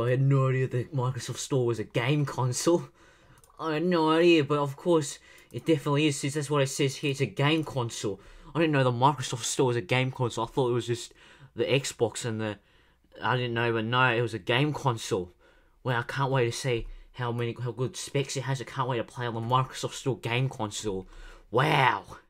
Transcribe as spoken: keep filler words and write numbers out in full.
I had no idea the Microsoft Store was a game console. I had no idea, but of course it definitely is, since that's what it says here. It's a game console. I didn't know the Microsoft Store was a game console. I thought it was just the Xbox and the... I didn't know, but no, it was a game console. Well, I can't wait to see how many how good specs it has. I can't wait to play on the Microsoft Store game console. Wow.